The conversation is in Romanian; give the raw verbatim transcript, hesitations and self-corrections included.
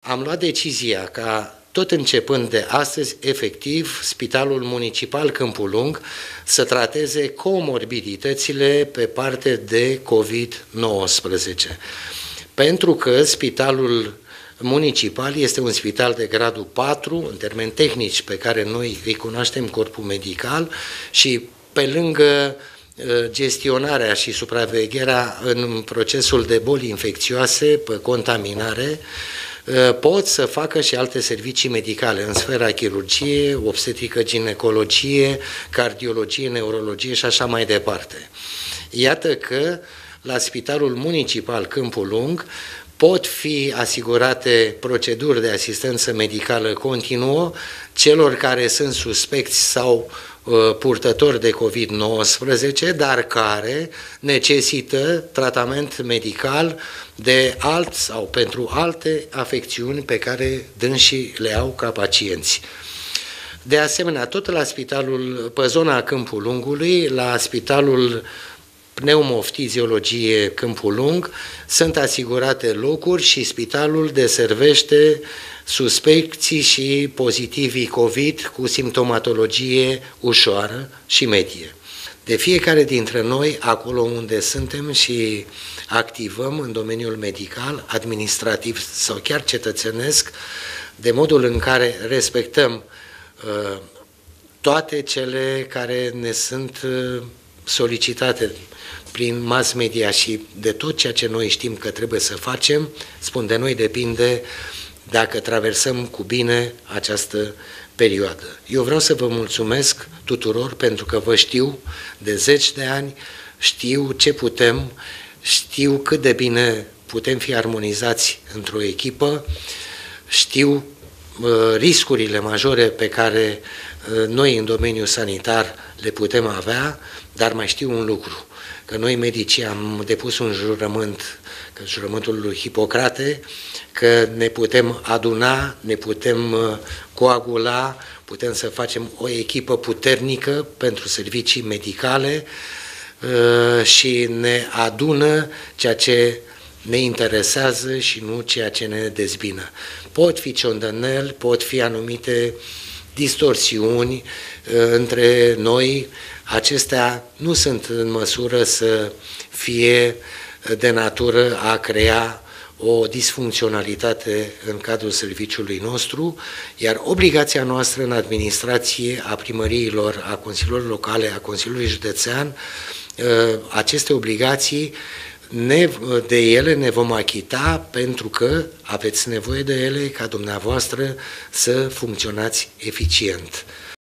am luat decizia ca tot începând de astăzi, efectiv, Spitalul Municipal Câmpul Lung să trateze comorbiditățile pe parte de COVID nouăsprezece. Pentru că Spitalul Municipal este un spital de gradul patru, în termeni tehnici pe care noi îi cunoaștem corpul medical, și pe lângă gestionarea și supravegherea în procesul de boli infecțioase, pe contaminare, pot să facă și alte servicii medicale în sfera chirurgie, obstetrică, ginecologie, cardiologie, neurologie și așa mai departe. Iată că la Spitalul Municipal Câmpul Lung pot fi asigurate proceduri de asistență medicală continuă celor care sunt suspecți sau uh, purtători de COVID nouăsprezece, dar care necesită tratament medical de alt sau pentru alte afecțiuni pe care dânsii le au ca pacienți. De asemenea, tot la spitalul, pe zona Câmpul Lungului, la Spitalul Pneumoftiziologie Câmpul Lung, sunt asigurate locuri și spitalul deservește suspecții și pozitivii COVID cu simptomatologie ușoară și medie. De fiecare dintre noi, acolo unde suntem și activăm în domeniul medical, administrativ sau chiar cetățenesc, de modul în care respectăm uh, toate cele care ne sunt uh, solicitate prin mass media și de tot ceea ce noi știm că trebuie să facem, spun, de noi depinde dacă traversăm cu bine această perioadă. Eu vreau să vă mulțumesc tuturor pentru că vă știu de zeci de ani, știu ce putem, știu cât de bine putem fi armonizați într-o echipă, știu uh, riscurile majore pe care uh, noi în domeniul sanitar le putem avea, dar mai știu un lucru, că noi medicii am depus un jurământ, că jurământul lui Hipocrate, că ne putem aduna, ne putem coagula, putem să facem o echipă puternică pentru servicii medicale și ne adună ceea ce ne interesează și nu ceea ce ne dezbină. Pot fi ciondăneli, pot fi anumite distorsiuni între noi, acestea nu sunt în măsură să fie de natură a crea o disfuncționalitate în cadrul serviciului nostru, iar obligația noastră în administrație a primăriilor, a consiliilor locale, a Consiliului Județean, aceste obligații, ne, de ele ne vom achita pentru că aveți nevoie de ele ca dumneavoastră să funcționați eficient.